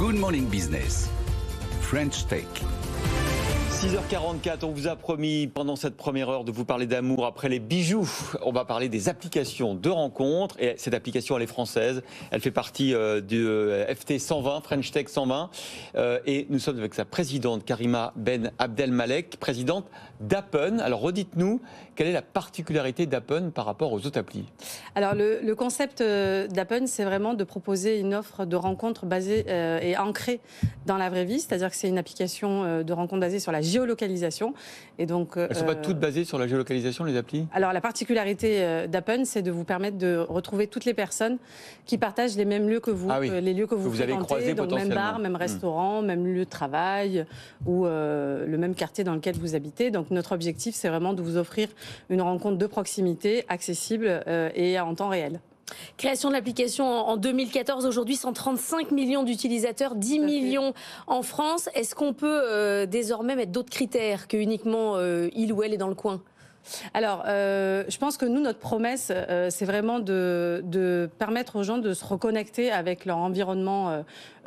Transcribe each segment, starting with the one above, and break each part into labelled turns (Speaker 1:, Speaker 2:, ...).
Speaker 1: Good Morning Business, French Tech.
Speaker 2: 6h44, on vous a promis pendant cette première heure de vous parler d'amour. Après les bijoux, on va parler des applications de rencontres. Et cette application, elle est française. Elle fait partie du FT 120, French Tech 120. Et nous sommes avec sa présidente, Karima Ben Abdelmalek, présidente d'Appen. Alors redites-nous, quelle est la particularité d'Appen par rapport aux autres applis?
Speaker 3: Alors le concept d'Appen, c'est vraiment de proposer une offre de rencontres basée et ancrée dans la vraie vie. C'est-à-dire que c'est une application de rencontres basée sur la géolocalisation. Et donc,
Speaker 2: elles ne sont pas toutes basées sur la géolocalisation, les applis?
Speaker 3: Alors la particularité d'Appen, c'est de vous permettre de retrouver toutes les personnes qui partagent les mêmes lieux que vous, les lieux que vous
Speaker 2: avez croisés
Speaker 3: donc même bar, même restaurant, même lieu de travail ou le même quartier dans lequel vous habitez. Donc notre objectif, c'est vraiment de vous offrir une rencontre de proximité, accessible et en temps réel.
Speaker 4: Création de l'application en 2014, aujourd'hui 135 millions d'utilisateurs, 10 millions en France. Est-ce qu'on peut désormais mettre d'autres critères que uniquement il ou elle est dans le coin ?
Speaker 3: Alors, je pense que nous, notre promesse, c'est vraiment de permettre aux gens de se reconnecter avec leur environnement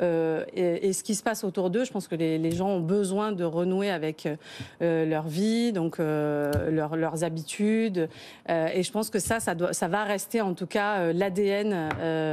Speaker 3: et ce qui se passe autour d'eux. Je pense que les gens ont besoin de renouer avec leur vie, donc leurs habitudes. Et je pense que ça va rester en tout cas l'ADN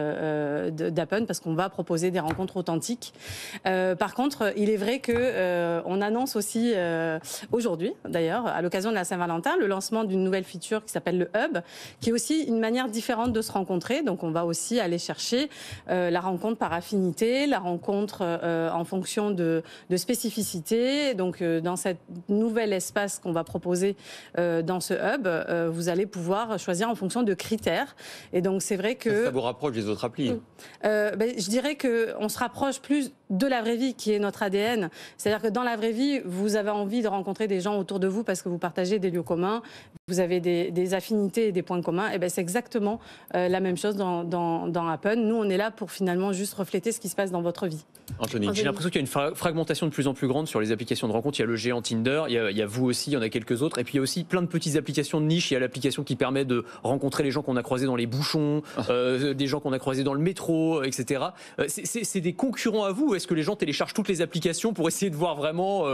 Speaker 3: d'Appen, parce qu'on va proposer des rencontres authentiques. Par contre, il est vrai qu'on annonce aussi aujourd'hui, d'ailleurs, à l'occasion de la Saint-Valentin, le lancement d'une nouvelle feature qui s'appelle le Hub, qui est aussi une manière différente de se rencontrer. Donc on va aussi aller chercher la rencontre par affinité, la rencontre en fonction de spécificités. Donc dans cet nouvel espace qu'on va proposer dans ce Hub, vous allez pouvoir choisir en fonction de critères. Et donc c'est vrai que...
Speaker 2: Ça vous rapproche des autres applis?
Speaker 3: Je dirais qu'on se rapproche plus de la vraie vie, qui est notre ADN. C'est-à-dire que dans la vraie vie, vous avez envie de rencontrer des gens autour de vous parce que vous partagez des lieux communs, vous avez des affinités et des points communs. Et c'est exactement la même chose dans Appen. Nous, on est là pour finalement juste refléter ce qui se passe dans votre vie.
Speaker 2: Anthony.
Speaker 5: J'ai l'impression qu'il y a une fragmentation de plus en plus grande sur les applications de rencontres. Il y a le géant Tinder, il y a vous aussi, il y en a quelques autres. Et puis il y a aussi plein de petites applications de niche. Il y a l'application qui permet de rencontrer les gens qu'on a croisés dans les bouchons, des gens qu'on a croisés dans le métro, etc. C'est des concurrents à vous, ou est-ce que les gens téléchargent toutes les applications pour essayer de voir vraiment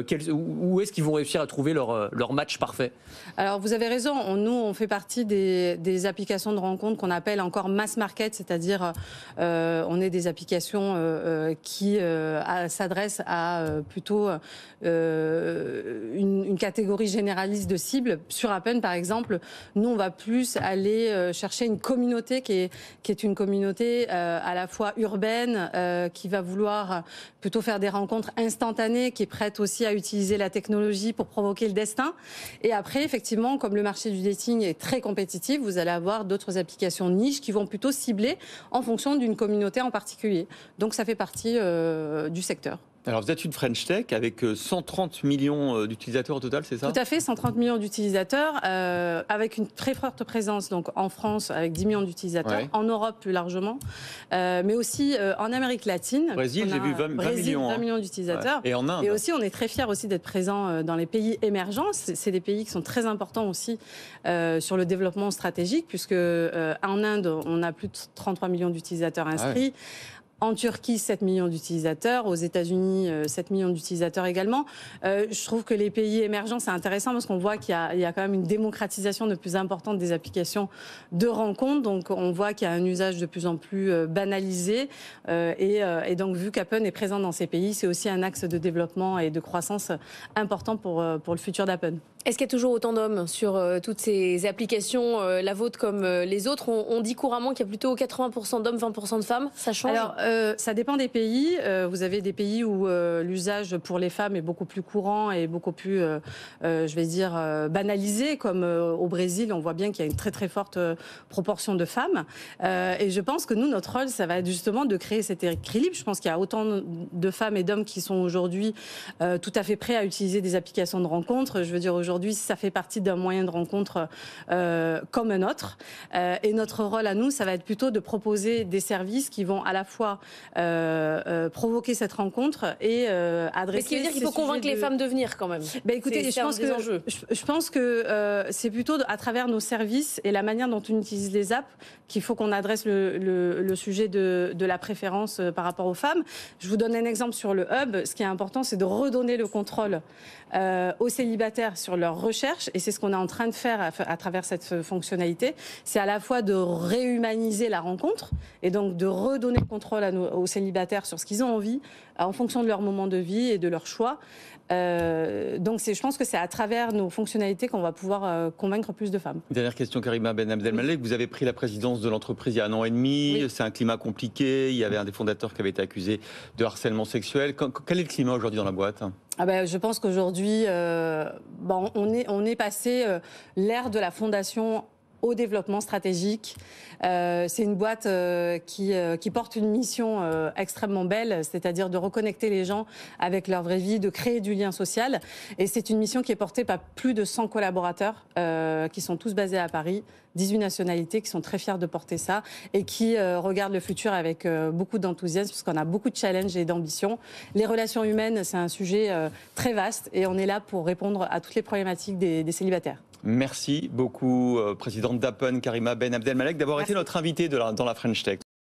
Speaker 5: où est-ce qu'ils vont réussir à trouver leur match parfait?
Speaker 3: Alors vous avez raison, nous on fait partie des applications de rencontres qu'on appelle encore mass market, c'est-à-dire on est des applications qui s'adressent à plutôt une catégorie généraliste de cibles. Sur Appen par exemple, nous on va plus aller chercher une communauté qui est une communauté à la fois urbaine, qui va vouloir plutôt faire des rencontres instantanées, qui est prête aussi à utiliser la technologie pour provoquer le destin. Et après, effectivement, comme le marché du dating est très compétitif, vous allez avoir d'autres applications niches qui vont plutôt cibler en fonction d'une communauté en particulier. Donc ça fait partie du secteur.
Speaker 2: Alors vous êtes une French Tech avec 130 millions d'utilisateurs au total, c'est ça?
Speaker 3: Tout à fait, 130 millions d'utilisateurs, avec une très forte présence donc en France avec 10 millions d'utilisateurs, en Europe plus largement, mais aussi en Amérique latine.
Speaker 2: Brésil, j'ai vu 20 millions.
Speaker 3: 20 millions d'utilisateurs.
Speaker 2: Et en Inde.
Speaker 3: Et aussi, on est très fiers aussi d'être présents dans les pays émergents. C'est des pays qui sont très importants aussi sur le développement stratégique, puisque en Inde, on a plus de 33 millions d'utilisateurs inscrits. En Turquie, 7 millions d'utilisateurs. Aux États-Unis, 7 millions d'utilisateurs également. Je trouve que les pays émergents, c'est intéressant parce qu'on voit qu'il y a quand même une démocratisation de plus importante des applications de rencontres. Donc, on voit qu'il y a un usage de plus en plus banalisé. Et donc, vu qu'Appen est présent dans ces pays, c'est aussi un axe de développement et de croissance important pour le futur d'Appen.
Speaker 4: Est-ce qu'il y a toujours autant d'hommes sur toutes ces applications, la vôtre comme les autres? On dit couramment qu'il y a plutôt 80% d'hommes, 20% de femmes. Ça change?
Speaker 3: Alors, ça dépend des pays. Vous avez des pays où l'usage pour les femmes est beaucoup plus courant et beaucoup plus, je vais dire, banalisé, comme au Brésil. On voit bien qu'il y a une très très forte proportion de femmes. Et je pense que nous, notre rôle, ça va être justement de créer cet équilibre. Je pense qu'il y a autant de femmes et d'hommes qui sont aujourd'hui tout à fait prêts à utiliser des applications de rencontres. Je veux dire, aujourd'hui, ça fait partie d'un moyen de rencontre comme un autre. Et notre rôle à nous, ça va être plutôt de proposer des services qui vont à la fois fois provoquer cette rencontre et adresser.
Speaker 4: Mais ce qui veut dire qu'il faut convaincre les femmes de venir quand même.
Speaker 3: Ben écoutez, je pense que c'est plutôt à travers nos services et la manière dont on utilise les apps qu'il faut qu'on adresse le sujet de la préférence par rapport aux femmes. Je vous donne un exemple sur le hub. Ce qui est important, c'est de redonner le contrôle aux célibataires sur leur recherche, et c'est ce qu'on est en train de faire à travers cette fonctionnalité. C'est à la fois de réhumaniser la rencontre et donc de redonner le contrôle aux célibataires sur ce qu'ils ont envie en fonction de leur moment de vie et de leur choix. Donc je pense que c'est à travers nos fonctionnalités qu'on va pouvoir convaincre plus de femmes.
Speaker 2: Dernière question, Karima Ben Abdelmalek. Vous avez pris la présidence de l'entreprise il y a 1 an et demi. Oui. C'est un climat compliqué. Il y avait un des fondateurs qui avait été accusé de harcèlement sexuel. Quel est le climat aujourd'hui dans la boîte ?
Speaker 3: Je pense qu'aujourd'hui, on est passé l'ère de la fondation au développement stratégique. C'est une boîte qui porte une mission extrêmement belle, c'est-à-dire de reconnecter les gens avec leur vraie vie, de créer du lien social. Et c'est une mission qui est portée par plus de 100 collaborateurs qui sont tous basés à Paris, 18 nationalités qui sont très fiers de porter ça et qui regardent le futur avec beaucoup d'enthousiasme parce qu'on a beaucoup de challenges et d'ambitions. Les relations humaines, c'est un sujet très vaste et on est là pour répondre à toutes les problématiques des célibataires.
Speaker 2: Merci beaucoup, présidente d'Appen, Karima Ben Abdelmalek, d'avoir été notre invitée dans la French Tech.